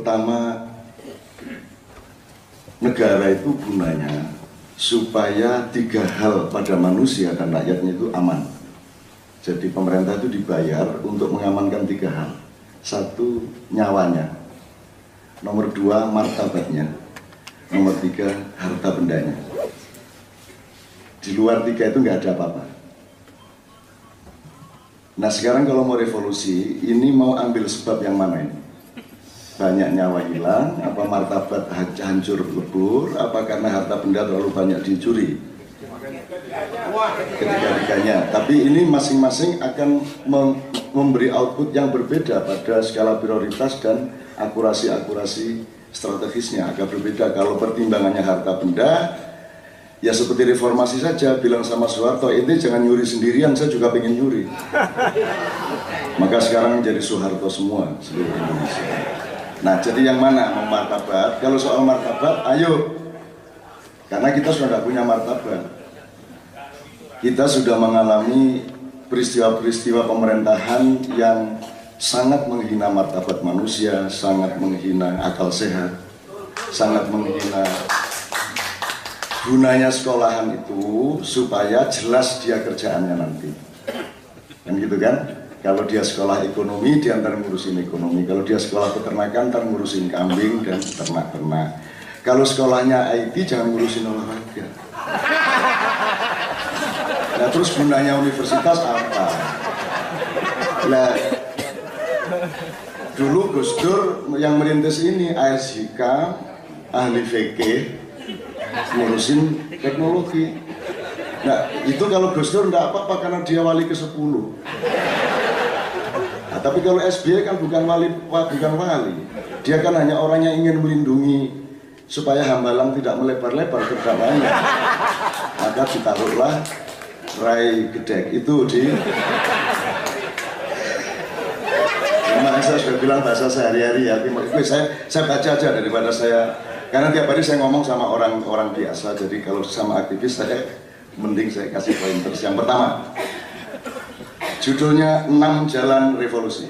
Pertama, negara itu gunanya supaya 3 hal pada manusia dan rakyatnya itu aman. Jadi pemerintah itu dibayar untuk mengamankan 3 hal. 1, nyawanya. Nomor 2, martabatnya. Nomor 3, harta bendanya. Di luar 3 itu nggak ada apa-apa. Nah sekarang kalau mau revolusi, ini mau ambil sebab yang mana ini? Banyak nyawa hilang, apa martabat hancur lebur, apa karena harta benda terlalu banyak dicuri? Ketiga-tiganya. Tapi ini masing-masing akan memberi output yang berbeda pada skala prioritas dan akurasi-akurasi strategisnya agak berbeda. Kalau pertimbangannya harta benda, ya seperti reformasi saja, bilang sama Soeharto, ini jangan nyuri sendirian, saya juga pengen nyuri. Maka sekarang menjadi Soeharto semua seluruh Indonesia. Nah jadi yang mana mau martabat? Kalau soal martabat, ayo. Karena kita sudah tidak punya martabat. Kita sudah mengalami peristiwa-peristiwa pemerintahan yang sangat menghina martabat manusia, sangat menghina akal sehat, sangat menghina. Gunanya sekolahan itu supaya jelas dia kerjaannya nanti. Kan gitu kan? Kalau dia sekolah ekonomi, dia ntar ngurusin ekonomi. Kalau dia sekolah peternakan, ntar ngurusin kambing dan ternak-ternak. Kalau sekolahnya IT, jangan ngurusin olahraga. Nah terus gunanya universitas apa? Nah, dulu Gus Dur yang merintis ini, ASIK, ahli fikih, ngurusin teknologi. Nah itu kalau Gus Dur enggak apa-apa karena dia wali ke-10. Nah, tapi kalau SBY kan bukan wali. Dia kan hanya orang yang ingin melindungi supaya hambalang tidak melebar-lebar terdakwanya. Maka ditaruhlah Rai Gedek itu di. Memang saya sudah bilang bahasa sehari-hari ya. Saya baca aja daripada saya. Karena tiap hari saya ngomong sama orang-orang biasa, jadi kalau sama aktivis saya mending saya kasih pointers. Yang pertama, judulnya 6 Jalan Revolusi.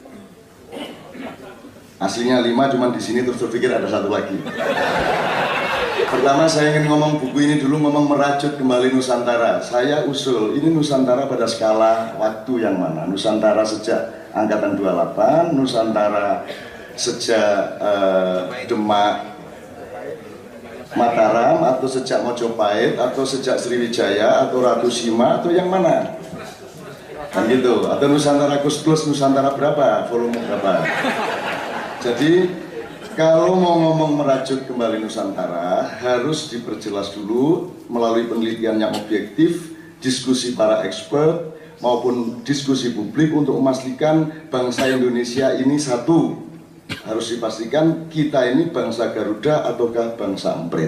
Aslinya 5, cuman di sini terus terpikir ada 1 lagi. Pertama saya ingin ngomong buku ini dulu, ngomong merajut kembali Nusantara. Saya usul, ini Nusantara pada skala waktu yang mana? Nusantara sejak Angkatan 28, Nusantara sejak Demak, Mataram, atau sejak Mojopahit, atau sejak Sriwijaya, atau Ratu Sima, atau yang mana? Kan gitu, atau Nusantara Kus-Plus, Nusantara berapa, volume berapa? Jadi kalau mau ngomong merajut kembali Nusantara, harus diperjelas dulu melalui penelitian yang objektif, diskusi para expert, maupun diskusi publik untuk memastikan bangsa Indonesia ini satu. Harus dipastikan kita ini bangsa Garuda ataukah bangsa Emprit.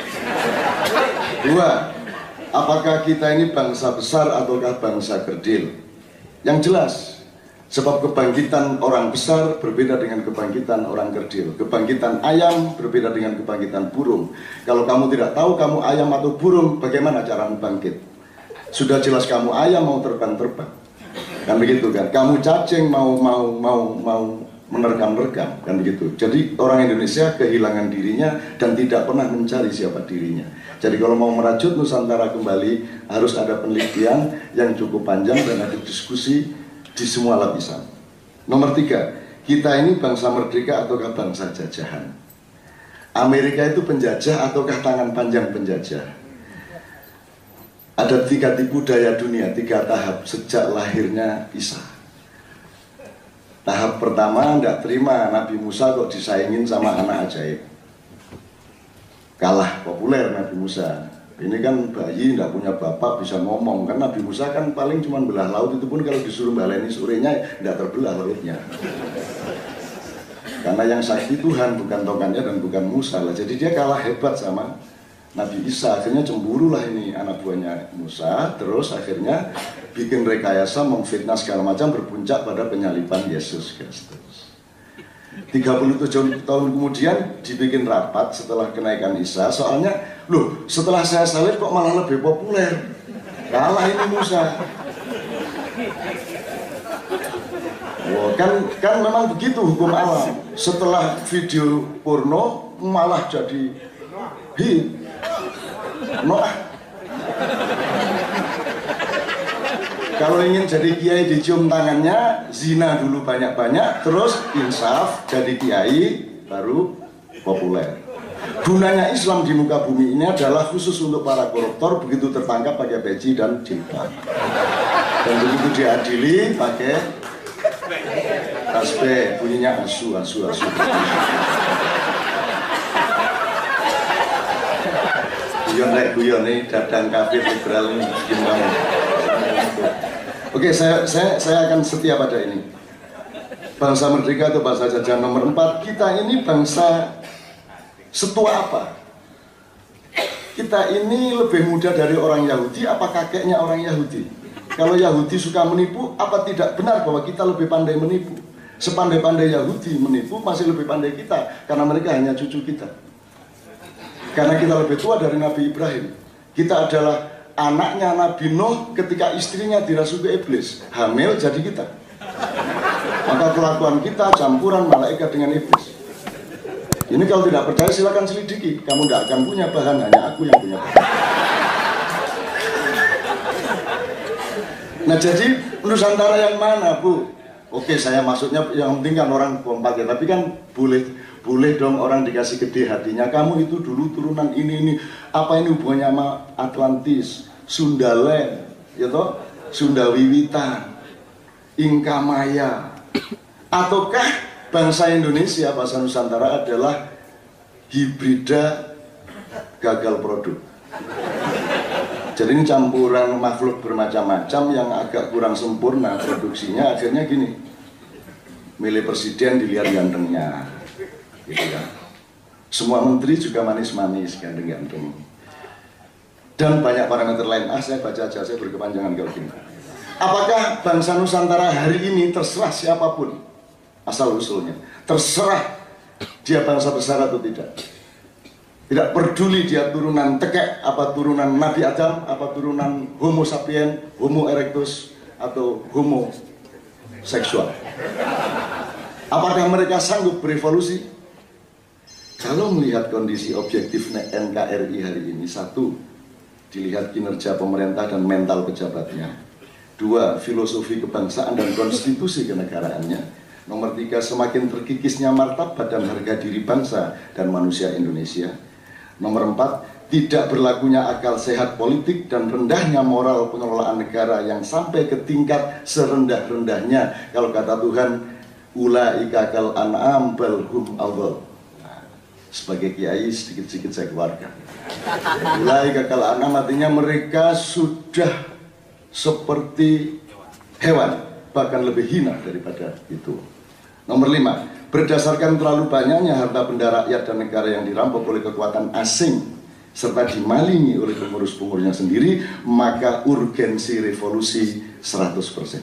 2, apakah kita ini bangsa besar ataukah bangsa kerdil. Yang jelas, sebab kebangkitan orang besar berbeda dengan kebangkitan orang kerdil. Kebangkitan ayam berbeda dengan kebangkitan burung. Kalau kamu tidak tahu kamu ayam atau burung, bagaimana cara membangkit? Sudah jelas kamu ayam mau terbang-terbang. Kan begitu kan? Kamu cacing mau menerkam-nerkam, kan begitu. Jadi orang Indonesia kehilangan dirinya dan tidak pernah mencari siapa dirinya. Jadi kalau mau merajut Nusantara kembali, harus ada penelitian yang cukup panjang dan ada diskusi di semua lapisan. Nomor 3, kita ini bangsa merdeka ataukah bangsa jajahan? Amerika itu penjajah ataukah tangan panjang penjajah? Ada 3 tipu daya dunia, 3 tahap sejak lahirnya Isa. Tahap pertama, tidak terima Nabi Musa kok disaingin sama anak ajaib. Kalah populer Nabi Musa. Ini kan bayi, tidak punya bapak, bisa ngomong. Kan Nabi Musa kan paling cuma belah laut, itu pun kalau disuruh baleni sorenya tidak terbelah lautnya. Karena yang sakti Tuhan, bukan tokannya dan bukan Musa lah. Jadi dia kalah hebat sama Nabi Isa. Akhirnya cemburu lah ini anak buahnya Musa. Terus akhirnya bikin rekayasa, memfitnah segala macam, berpuncak pada penyaliban Yesus Kristus. 37 tahun kemudian dibikin rapat setelah kenaikan Isa. Soalnya, loh setelah saya salib kok malah lebih populer. Kalah ini Musa. Oh, kan memang begitu hukum alam. Setelah video porno malah jadi hit. Noah. Kalau ingin jadi kiai dicium tangannya, zina dulu banyak-banyak, terus insaf jadi kiai baru populer. Gunanya Islam di muka bumi ini adalah khusus untuk para koruptor, begitu tertangkap pakai peci dan jilbab. Dan begitu diadili pakai tasbih, bunyinya asu. Guyon nih, dadang kafir liberal ini gimana? Oke, saya akan setia pada ini. Bangsa merdeka atau bangsa jajahan nomor 4, kita ini bangsa setua apa? Kita ini lebih muda dari orang Yahudi, apa kakeknya orang Yahudi? Kalau Yahudi suka menipu, apa tidak benar bahwa kita lebih pandai menipu? Sepandai-pandai Yahudi menipu, masih lebih pandai kita, karena mereka hanya cucu kita. Karena kita lebih tua dari Nabi Ibrahim. Kita adalah anaknya Nabi Nuh ketika istrinya dirasuki iblis. Hamil jadi kita. Maka kelakuan kita campuran malaikat dengan iblis. Ini kalau tidak percaya silakan selidiki. Kamu tidak akan punya bahan, hanya aku yang punya bahan. Nah jadi Nusantara yang mana, Bu? Oke, saya maksudnya yang penting kan orang kompak ya. Tapi kan boleh dong orang dikasih gede hatinya. Kamu itu dulu turunan ini. Apa ini hubungannya sama Atlantis, Sundaland, ya toh? Sunda Wiwitan, Inkamaya. Ataukah bangsa Indonesia, bangsa Nusantara adalah hibrida gagal produk? Jadi ini campuran makhluk bermacam-macam yang agak kurang sempurna produksinya. Akhirnya gini, milih presiden dilihat gantengnya, gitu ya. Semua menteri juga manis-manis, ganteng-ganteng. Dan banyak parameter lain. Saya baca aja, saya berkepanjangan kalau gini. Apakah bangsa Nusantara hari ini terserah siapapun asal-usulnya, terserah dia bangsa besar atau tidak? Tidak peduli dia turunan tekek, apa turunan Nabi Adam, apa turunan Homo sapien, Homo erectus, atau Homo seksual. Apakah mereka sanggup berevolusi? Kalau melihat kondisi objektif NKRI hari ini, 1, dilihat kinerja pemerintah dan mental pejabatnya. 2, filosofi kebangsaan dan konstitusi kenegaraannya. Nomor 3, semakin terkikisnya martabat dan harga diri bangsa dan manusia Indonesia. Nomor 4, tidak berlakunya akal sehat politik dan rendahnya moral pengelolaan negara yang sampai ke tingkat serendah-rendahnya. Kalau kata Tuhan, ulaika kal an'am bal hum adall. Nah, sebagai kiai sedikit-sedikit saya keluarkan. Ulaika kal an'am artinya mereka sudah seperti hewan, bahkan lebih hina daripada itu. Nomor 5, berdasarkan terlalu banyaknya harta benda rakyat dan negara yang dirampok oleh kekuatan asing serta dimalingi oleh pengurus-pengurusnya sendiri, maka urgensi revolusi 100%.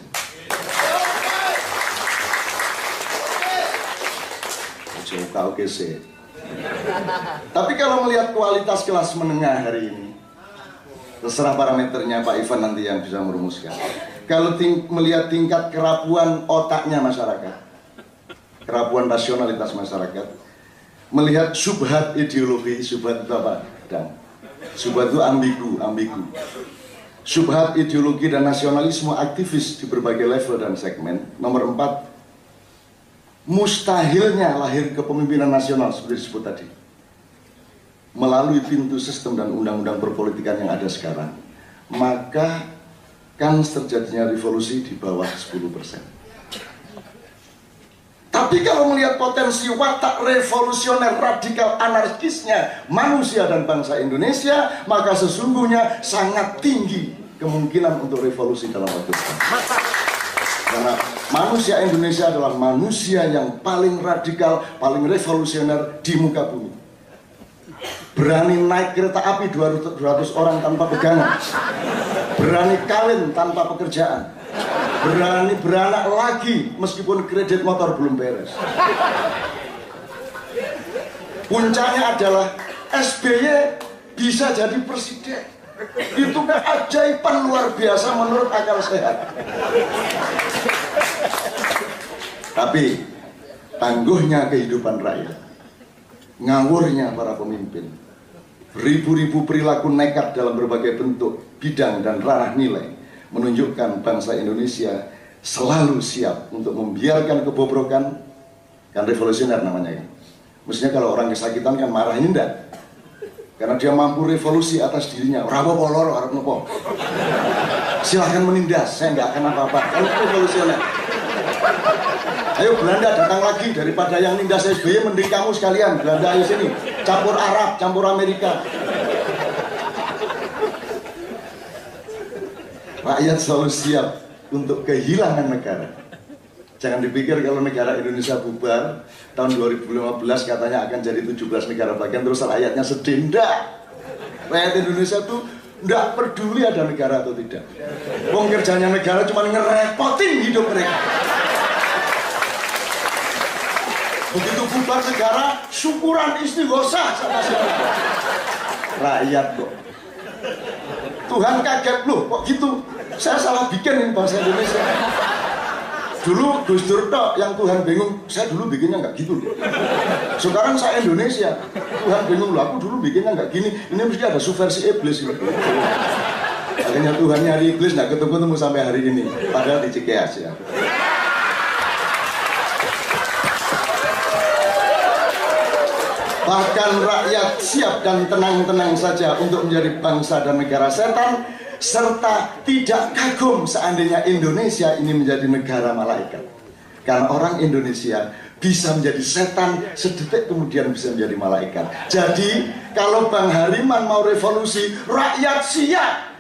Oke sih. Tapi kalau melihat kualitas kelas menengah hari ini, terserah parameternya Pak Ivan nanti yang bisa merumuskan. Kalau melihat tingkat kerapuan otaknya masyarakat, kerapuan rasionalitas masyarakat, melihat subhat ideologi, subhat itu apa? Dan subhat itu ambigu. Subhat ideologi dan nasionalisme aktivis di berbagai level dan segmen. Nomor 4, mustahilnya lahir kepemimpinan nasional seperti disebut tadi melalui pintu sistem dan undang-undang perpolitikan yang ada sekarang, maka kan terjadinya revolusi di bawah 10%. Tapi kalau melihat potensi watak revolusioner radikal anarkisnya manusia dan bangsa Indonesia, maka sesungguhnya sangat tinggi kemungkinan untuk revolusi dalam waktu dekat. Karena manusia Indonesia adalah manusia yang paling radikal, paling revolusioner di muka bumi. Berani naik kereta api 200 orang tanpa pegangan, berani kawin tanpa pekerjaan, berani beranak lagi meskipun kredit motor belum beres. Puncaknya adalah SBY bisa jadi presiden. Itu keajaiban luar biasa menurut akal sehat. Tapi tangguhnya kehidupan rakyat, ngawurnya para pemimpin, ribu-ribu perilaku nekat dalam berbagai bentuk, bidang dan ranah nilai menunjukkan bangsa Indonesia selalu siap untuk membiarkan kebobrokan. Kan revolusioner namanya ya. Mestinya kalau orang kesakitan kan marah, ini enggak. Karena dia mampu revolusi atas dirinya. Rawa polor, harap nopo. Silahkan menindas, saya nggak akan apa-apa. Kalau revolusioner. Ayo Belanda datang lagi, daripada yang nindas SBY mending kamu sekalian. Belanda ayo sini, campur Arab, campur Amerika. Rakyat selalu siap untuk kehilangan negara. Jangan dipikir kalau negara Indonesia bubar tahun 2015 katanya akan jadi 17 negara bagian terus rakyatnya sedih. Enggak. Rakyat Indonesia tuh enggak peduli ada negara atau tidak. Wong kerjanya negara cuma ngerepotin hidup mereka. Begitu bubar negara, syukuran istighosah sama siapa. Rakyat kok. Tuhan kaget loh, kok gitu? Saya salah bikin ini bangsa Indonesia. Dulu Gus Dur tok yang Tuhan bingung, saya dulu bikinnya nggak gitu loh. Sekarang saya Indonesia, Tuhan bingung loh, aku dulu bikinnya nggak gini. Ini mesti ada subversi iblis gitu. Akhirnya Tuhan nyari iblis nggak ketemu sampai hari ini, padahal di Cikeas ya. Bahkan rakyat siap dan tenang-tenang saja untuk menjadi bangsa dan negara setan, serta tidak kagum seandainya Indonesia ini menjadi negara malaikat. Karena orang Indonesia bisa menjadi setan, sedetik kemudian bisa menjadi malaikat. Jadi kalau Bang Hariman mau revolusi, rakyat siap.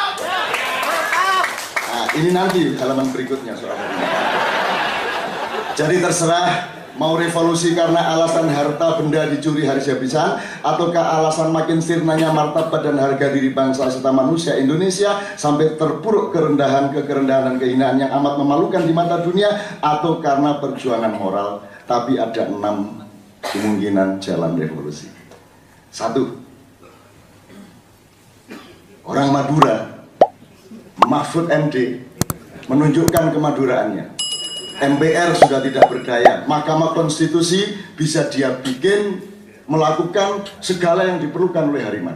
Nah ini nanti halaman berikutnya soal ini. Jadi terserah mau revolusi karena alasan harta benda dicuri habis-habisan, ataukah alasan makin sirnanya martabat dan harga diri bangsa serta manusia Indonesia sampai terpuruk kerendahan dan kehinaan yang amat memalukan di mata dunia, atau karena perjuangan moral. Tapi ada 6 kemungkinan jalan revolusi. 1. Orang Madura, Mahfud MD, menunjukkan kemaduraannya. MPR sudah tidak berdaya, Mahkamah Konstitusi bisa dia bikin melakukan segala yang diperlukan oleh Hariman.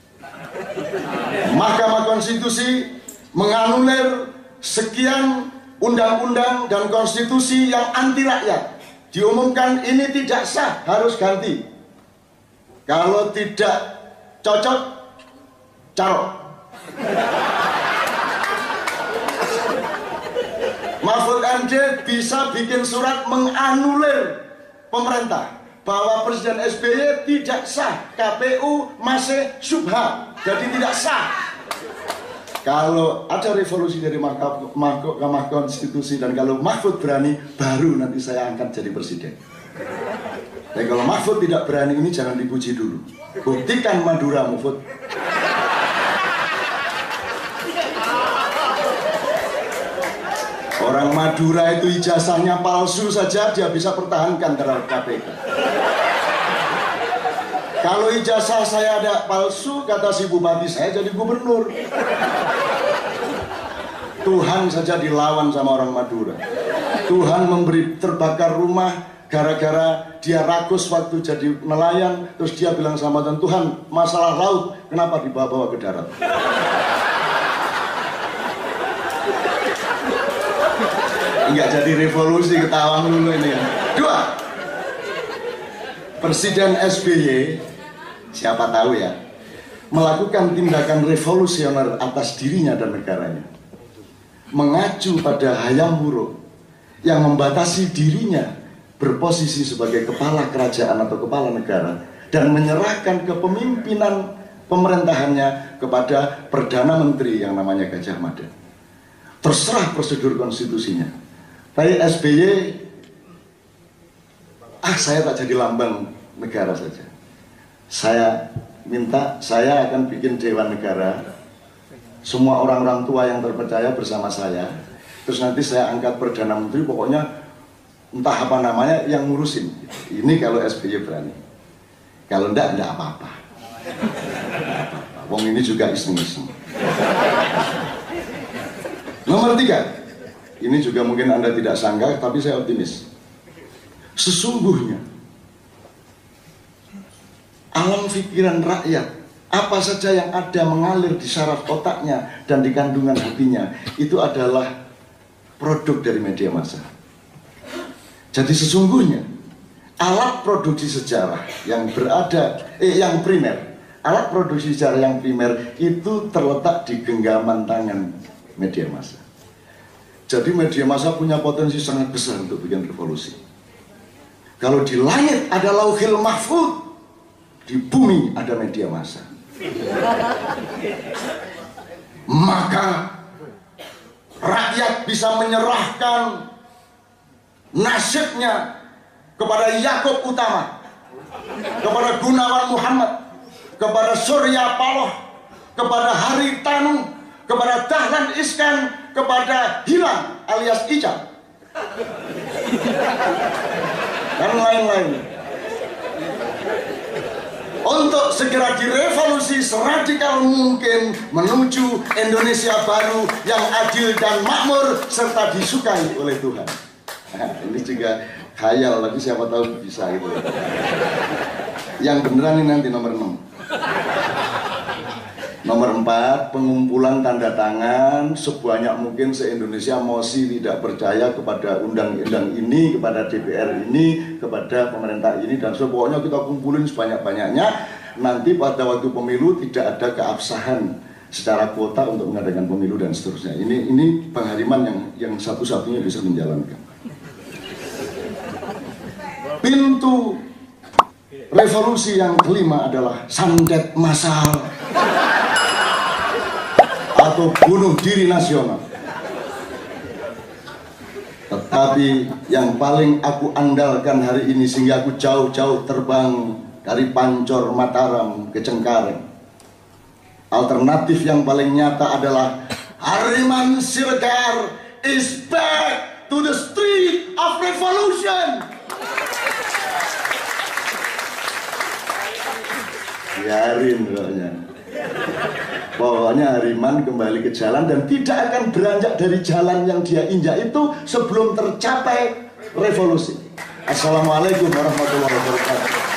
Mahkamah Konstitusi menganulir sekian undang-undang dan konstitusi yang anti rakyat. Diumumkan ini tidak sah, harus ganti. Kalau tidak cocok, carok. Mahfud MD bisa bikin surat menganulir pemerintah bahwa Presiden SBY tidak sah, KPU masih syubhat, jadi tidak sah. Kalau ada revolusi dari Mahkamah Konstitusi dan kalau Mahfud berani, baru nanti saya angkat jadi presiden. Dan kalau Mahfud tidak berani, ini jangan dipuji dulu. Buktikan Madura, Mahfud. Orang Madura itu ijazahnya palsu saja dia bisa pertahankan terhadap KPK. Kalau ijazah saya ada palsu, kata si bupati, saya jadi gubernur. Tuhan saja dilawan sama orang Madura. Tuhan memberi terbakar rumah gara-gara dia rakus waktu jadi nelayan. Terus dia bilang sama Tuhan, masalah laut kenapa dibawa-bawa ke darat? Enggak jadi revolusi, ketawa dulu ini ya. 2. Presiden SBY, siapa tahu ya, melakukan tindakan revolusioner atas dirinya dan negaranya, mengacu pada hayam buruk yang membatasi dirinya berposisi sebagai kepala kerajaan atau kepala negara dan menyerahkan kepemimpinan pemerintahannya kepada Perdana Menteri yang namanya Gajah Mada. Terserah prosedur konstitusinya. Tapi SBY, saya tak jadi lambang negara saja. Saya minta, saya akan bikin Dewan Negara. Semua orang-orang tua yang terpercaya bersama saya. Terus nanti saya angkat Perdana Menteri, pokoknya entah apa namanya yang ngurusin. Ini kalau SBY berani. Kalau enggak apa-apa. Wong ini juga iseng-iseng. Nomor 3. Ini juga mungkin Anda tidak sangka, tapi saya optimis. Sesungguhnya alam pikiran rakyat, apa saja yang ada mengalir di saraf otaknya dan di kandungan hatinya, itu adalah produk dari media massa. Jadi sesungguhnya alat produksi sejarah yang yang primer, alat produksi sejarah yang primer itu terletak di genggaman tangan media massa. Jadi media massa punya potensi sangat besar untuk bikin revolusi. Kalau di langit ada lauhil mahfud, di bumi ada media massa. Maka rakyat bisa menyerahkan nasibnya kepada Yakub Utama, kepada Gunawan Muhammad, kepada Surya Paloh, kepada Haritanu, kepada Dahlan Iskan, kepada Hilang alias Ica, dan lain-lain, untuk segera direvolusi seradikal mungkin menuju Indonesia baru yang adil dan makmur serta disukai oleh Tuhan. Nah, ini juga khayal, tapi siapa tahu bisa gitu. Yang beneran ini nanti nomor 6. Nomor 4, pengumpulan tanda tangan sebanyak mungkin se-Indonesia mosi tidak percaya kepada undang-undang ini, kepada DPR ini, kepada pemerintah ini, dan pokoknya kita kumpulin sebanyak-banyaknya. Nanti pada waktu pemilu tidak ada keabsahan secara kuota untuk mengadakan pemilu dan seterusnya. Ini Bang Hariman yang satu-satunya bisa menjalankan. Pintu revolusi yang kelima adalah sandet massal atau bunuh diri nasional. Tetapi yang paling aku andalkan hari ini, sehingga aku jauh-jauh terbang dari Pancor Mataram ke Cengkareng, alternatif yang paling nyata adalah Hariman Siregar is back to the street of revolution. Biarin pokoknya Hariman kembali ke jalan dan tidak akan beranjak dari jalan yang dia injak itu sebelum tercapai revolusi. Assalamualaikum warahmatullahi wabarakatuh.